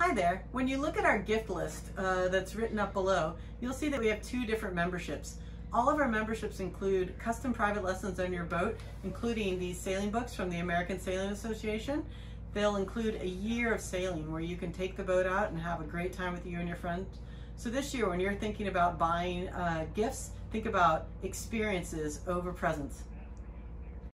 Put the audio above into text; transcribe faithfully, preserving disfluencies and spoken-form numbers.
Hi there. When you look at our gift list uh, that's written up below, you'll see that we have two different memberships. All of our memberships include custom private lessons on your boat, including these sailing books from the American Sailing Association. They'll include a year of sailing where you can take the boat out and have a great time with you and your friends. So this year, when you're thinking about buying uh, gifts, think about experiences over presents.